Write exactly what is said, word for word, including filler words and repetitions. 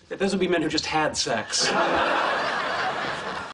Those would be men who just had sex.